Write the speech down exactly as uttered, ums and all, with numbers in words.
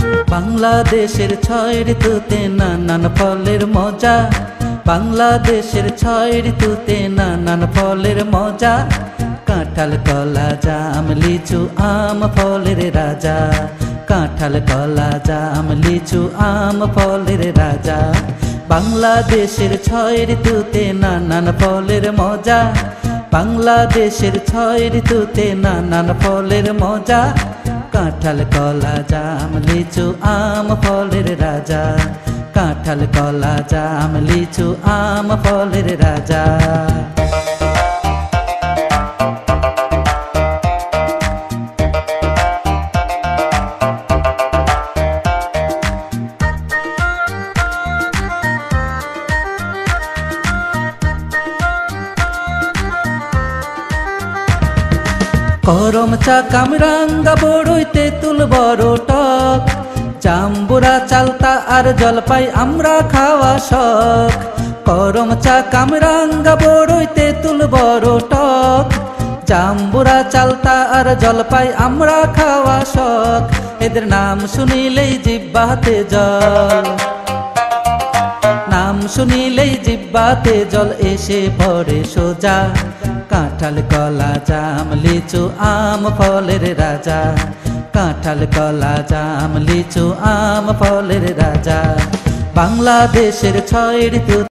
বাংলাদেশের ছয় ঋতুতে নানান ফলের মজা, বাংলাদেশের ছয় ঋতুতে নানান ফলের মজা। কাঁঠাল কলা জাম লিচু আম ফলের রাজা, কাঁঠাল কলা জাম লিচু আম ফলের রাজা। বাংলাদেশের ছয় ঋতুতে নানান ফলের মজা, বাংলাদেশের ছয় ঋতুতে নানান ফলের মজা। কাঁঠাল কলা জাম লিচু আম ফলের রাজা, কাঁঠাল কলা জাম লিচু আম ফলের রাজা। করম চা কামরাঙ্গা বড়ই তেঁতুল বড় টক, জাম্বুরা চালতা আর জলপাই আমরা খাওয়া শখ। করম চা কামরাঙ্গা বড়ই তেঁতুল বড় টক, জাম্বুরা চালতা আর জলপাই আমরা খাওয়া শখ। এদের নাম শুনিলেই জিহ্বাতে জল, নাম শুনিলেই জিহ্বাতে জল এসে পড়ে সোজা। কাঁঠাল কলা জাম লিচু আম ফলের রাজা, কাঁঠাল কলা জাম লিচু আম ফলের রাজা। বাংলাদেশের ছয় ঋতু